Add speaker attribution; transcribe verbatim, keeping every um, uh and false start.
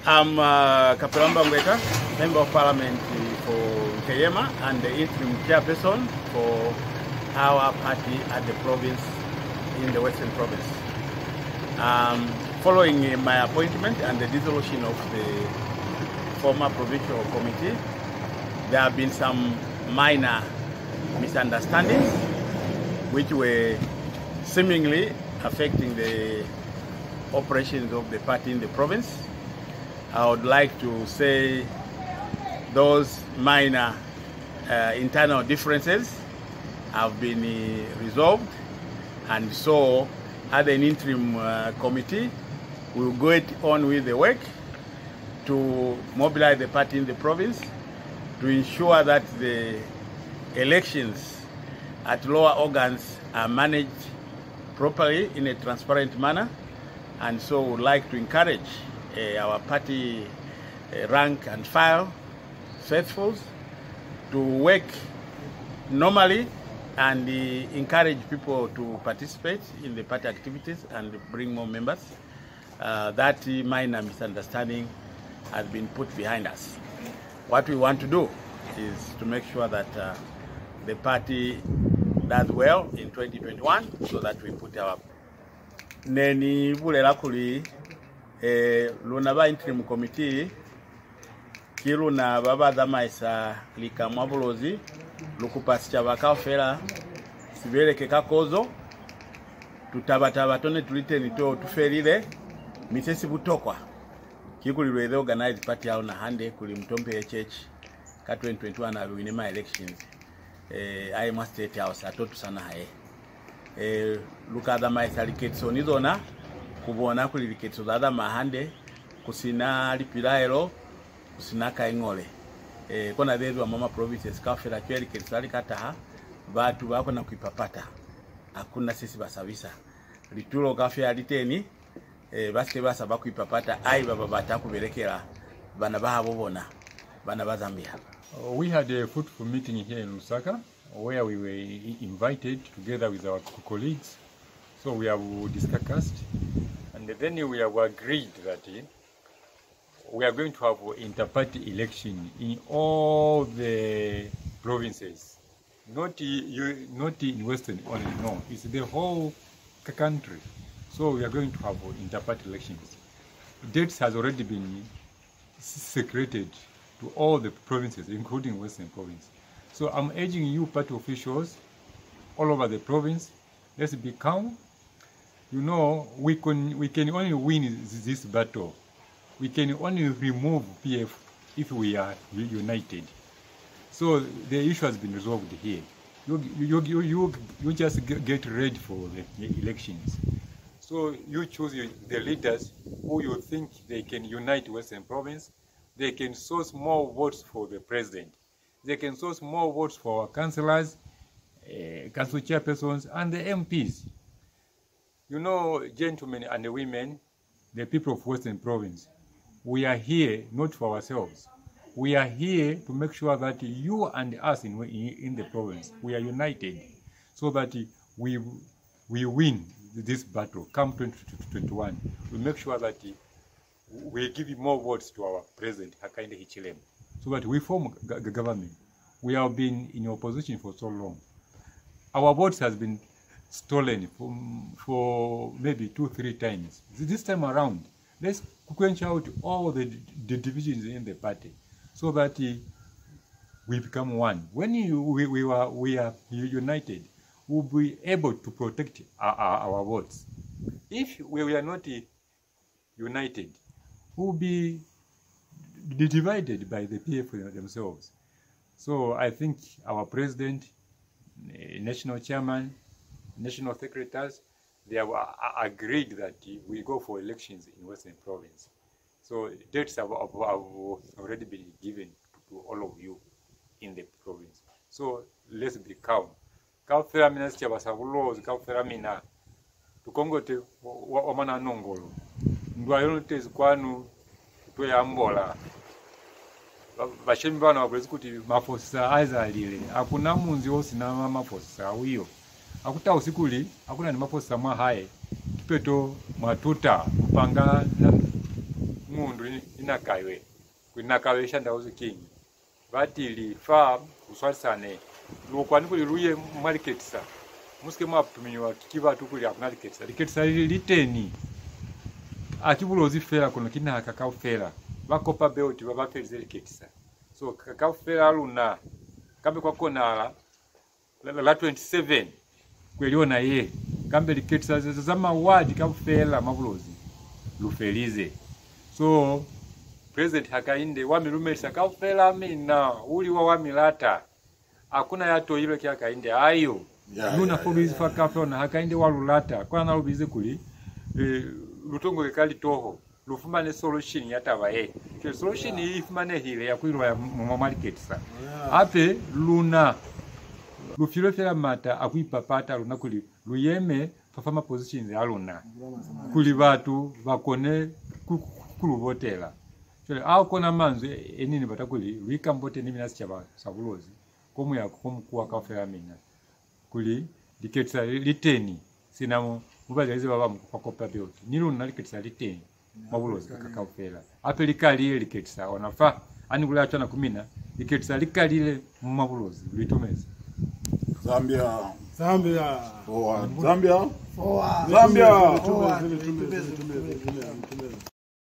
Speaker 1: I'm uh, Kapelamba Ngweka, Member of Parliament for Keyema and the interim chairperson for our party at the province, in the Western Province. Um, following my appointment and the dissolution of the former provincial committee, there have been some minor misunderstandings which were seemingly affecting the operations of the party in the province. I would like to say those minor uh, internal differences have been uh, resolved, and so as an interim uh, committee we will go on with the work to mobilize the party in the province to ensure that the elections at lower organs are managed properly in a transparent manner, and so we would like to encourage Uh, our party uh, rank and file faithfuls to work normally and uh, encourage people to participate in the party activities and bring more members. Uh, that uh, minor misunderstanding has been put behind us. What we want to do is to make sure that uh, the party does well in twenty twenty-one, so that we put our neni bulela kuli Eh, luna ba interim committee kiluna baba damaisa lika mwabulozi lukupasicha bakafera sibereke kakozo tutabataba tone tulite nito tuferile misesi butokwa kikulirwe the organized party au na hande kuli mtompe hh ka twenty twenty-one aluine ma elections eh ayi state house atotu sana hae eh luka damaisa liketso nizona kubona kuli liketso dada mahande kusina lipiraero kusina kaingole eh kona dedo mama provinces kafera kweli ketali kataha batu bako na kuipapata hakuna sisi basabisa litulo kafera liteni eh baske basa bakuipapata ai baba batakuberekera bana bahabobona bana bazambia.
Speaker 2: We had a fruitful meeting here in Lusaka where we were invited together with our colleagues, so we have discussed. And then we have agreed that we are going to have inter-party election in all the provinces, not, not in Western only, no, it's the whole country. So we are going to have inter-party elections. Dates has already been secreted to all the provinces, including Western Province. So I'm urging you party officials all over the province, let's be calm. You know, we can we can only win this battle. We can only remove P F if we are united. So the issue has been resolved here. You you you you, you just get ready for the elections. So you choose the leaders who you think they can unite Western Province. They can source more votes for the president. They can source more votes for our councillors, uh, council chairpersons, and the M Ps. You know, gentlemen and women, the people of Western Province, we are here not for ourselves. We are here to make sure that you and us in, in the province, we are united so that we, we win this battle come twenty twenty-one. We make sure that we give more votes to our president, Hakainde Hichilema, so that we form a government. We have been in opposition for so long. Our votes has been stolen for, for maybe two, three times. This time around, let's quench out all the, the divisions in the party so that uh, we become one. When you, we, we, are, we are united, we'll be able to protect our, our, our votes. If we are not uh, united, we'll be divided by the P F themselves. So I think our president, uh, national chairman, national secretaries, they have uh, agreed that uh, we go for elections in Western Province. So dates have, have, have already been given to all of you in the province. So let's be calm. Kafera minister basabulozi kafera mina tukongote wamana nongolo ndwayote zikwanu tweyambola bashemi bana babwezi kuti mafosa azalile akuna munzi osina mafosa awiyo akuta usikuli akuna ni mafosa mwa haye tupeto matuta kupanga mundu inakawe kwinakawe shandauzi king batili fa uswasane lukwani kuli luye marketsa muske mwapumiwa kikiba tukuli akunaleketsa liketsa liteni akibulozi fera kono kina kakao fera bakopa beoti baba ferize liketsa so kakao fera luna kambe kwa konala la twenty-seven kweliona ye kambe liketsa zama wadi kafela mabulozi lufelize so President Hakainde wamilumelisa kafela mina uli wa wamilata hakuna yato hilo kia Hakainde ayo yeah, nuna yeah, fobizi yeah, fakafela na Hakainde walulata kwa na lubize kuli e, lutongo kekali toho lufumane solution yatava ye ke solution yeah. Ifumane hile ya kuirwa ya marketsa yeah. Ape luna lufilo fela mata akuipapata luna kuli luyeme fafama positions ya luna kuli batu bakone kuluvotela chole au kona manzo enini batakuli luikambote nimi nasichaba sabulozi komu ya komkuwa kafela mina kuli liketsa liteni sinamo mubalize baba mkupakopa beoti niluna liketsa liteni mabulozi kakafela ape likali liketsa onafa ani kula achana kumina liketsa likalile mabulozi litomeza
Speaker 3: Zambia
Speaker 4: Zambia
Speaker 3: Forward Zambia
Speaker 4: Forward
Speaker 3: Zambia
Speaker 4: Forward